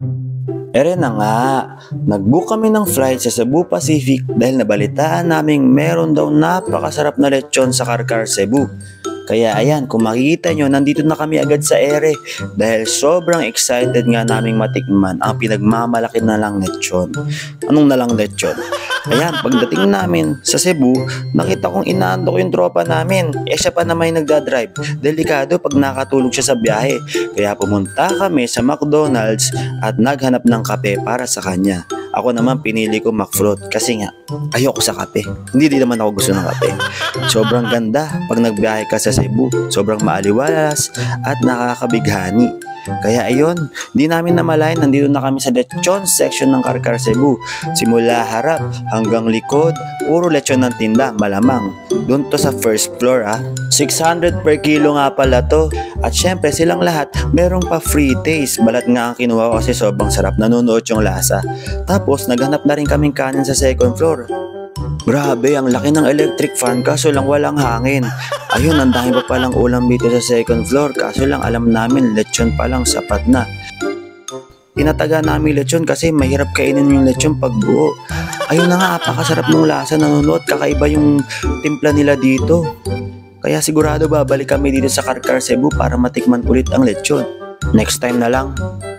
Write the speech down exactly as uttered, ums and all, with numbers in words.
Ere na nga, nag-book kami ng flight sa Cebu Pacific dahil nabalitaan naming meron daw napakasarap na lechon sa Karkar, Cebu. Kaya ayan, kung makikita nyo, nandito na kami agad sa ere dahil sobrang excited nga naming matikman ang pinagmamalaki na lang lechon. Anong na lang lechon? Ayan, pagdating namin sa Cebu, nakita kong inaando ko yung tropa namin. Eh siya pa naman yung nagdadrive. Delikado pag nakatulog siya sa biyahe. Kaya pumunta kami sa McDonald's at naghanap ng kape para sa kanya. Ako naman pinili ko McFruit kasi nga ayoko sa kape. Hindi din naman ako gusto ng kape. Sobrang ganda pag nagbiyahe ka sa Cebu. Sobrang maaliwalas at nakakabighani. Kaya ayun, di namin namalayan nandito na kami sa lechon section ng Karkar, Cebu. Simula harap hanggang likod, puro lechon ng tinda, malamang. Doon to sa first floor ah. six hundred per kilo nga pala to. At syempre silang lahat, merong pa free taste. Balat nga ang kinuha ko kasi sobrang sarap, nanunuot yung lasa. Tapos naghanap na rin kaming kanin sa second floor. Grabe, ang laki ng electric fan kaso lang walang hangin. Ayun, ang dami pa palang ulam dito sa second floor kaso lang alam namin lechon pa lang sapat na. Tinataga namin lechon kasi mahirap kainin yung lechon pag buo. Ayun na nga, apakasarap ng lasa, nanunuot, kakaiba yung timpla nila dito. Kaya sigurado babalik kami dito sa Karkar, Cebu para matikman ulit ang lechon. Next time na lang.